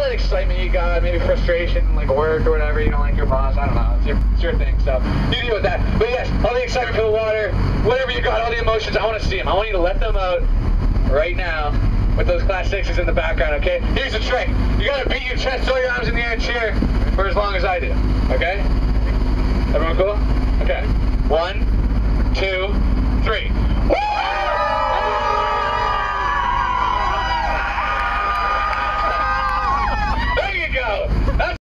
the excitement you got, maybe frustration, like work or whatever, you don't like your boss, I don't know, it's your thing, so you deal with that. But yes, all the excitement for the water, whatever you got, all the emotions, I want to see them. I want you to let them out right now with those Class 6s in the background, okay? Here's the trick. You gotta beat your chest, throw your arms in the air and cheer for as long as I do, okay? Everyone cool? Okay. 1, 2,